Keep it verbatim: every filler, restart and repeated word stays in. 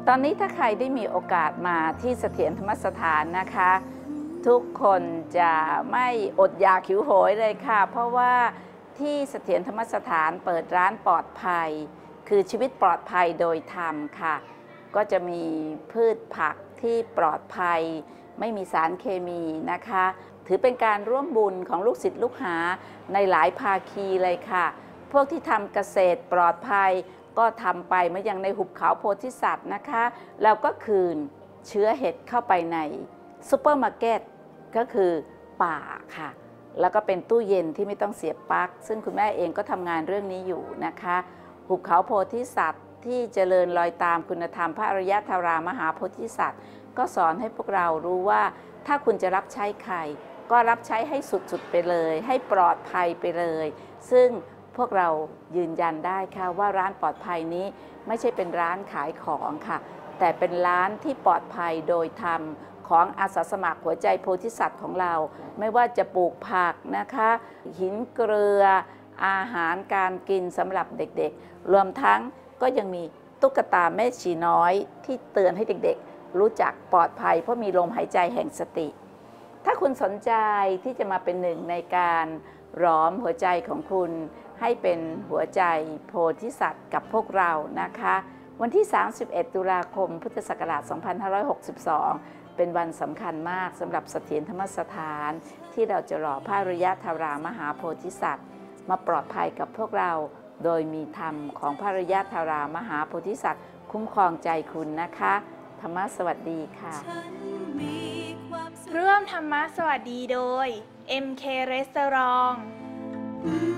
ตอนนี้ถ้าใครได้มีโอกาสมาที่เสถียรธรรมสถานนะคะทุกคนจะไม่อดอยากหิวโหยเลยค่ะเพราะว่าที่เสถียรธรรมสถานเปิดร้านปลอดภัยคือชีวิตปลอดภัยโดยธรรมค่ะก็จะมีพืชผักที่ปลอดภัยไม่มีสารเคมีนะคะถือเป็นการร่วมบุญของลูกศิษย์ลูกหาในหลายภาคีเลยค่ะพวกที่ทำเกษตรปลอดภัยก็ทำไปเหมือนอย่างในหุบเขาโพธิสัตว์นะคะแล้วก็คืนเชื้อเห็ดเข้าไปในซูเปอร์มาร์เก็ตก็คือป่าค่ะแล้วก็เป็นตู้เย็นที่ไม่ต้องเสียบปลั๊กซึ่งคุณแม่เองก็ทำงานเรื่องนี้อยู่นะคะหุบเขาโพธิสัตว์ที่เจริญรอยตามคุณธรรมพระอริยธารามหาโพธิสัตว์ก็สอนให้พวกเรารู้ว่าถ้าคุณจะรับใช้ใครก็รับใช้ให้สุดๆไปเลยให้ปลอดภัยไปเลยซึ่งพวกเรายืนยันได้ค่ะว่าร้านปลอดภัยนี้ไม่ใช่เป็นร้านขายของค่ะแต่เป็นร้านที่ปลอดภัยโดยธรรมของอาสาสมัครหัวใจโพธิสัตว์ของเราไม่ว่าจะปลูกผักนะคะหินเกลืออาหารการกินสำหรับเด็กๆรวมทั้งก็ยังมีตุ๊กตาแม่ชีน้อยที่เตือนให้เด็กๆรู้จักปลอดภัยเพราะมีลมหายใจแห่งสติถ้าคุณสนใจที่จะมาเป็นหนึ่งในการหลอมหัวใจของคุณให้เป็นหัวใจโพธิสัตว์กับพวกเรานะคะวันที่สามสิบเอ็ดตุลาคมพุทธศักราชสองพันห้าร้อยหกสิบสองเป็นวันสำคัญมากสำหรับเสถียรธรรมสถานที่เราจะหล่อพระอริยธารามหาโพธิสัตว์มาปลอดภัยกับพวกเราโดยมีธรรมของพระอริยธารามหาโพธิสัตว์คุ้มครองใจคุณนะคะธรรมะสวัสดีค่ะร่วมธรรมะสวัสดีโดย เอ็ม เค Restaurant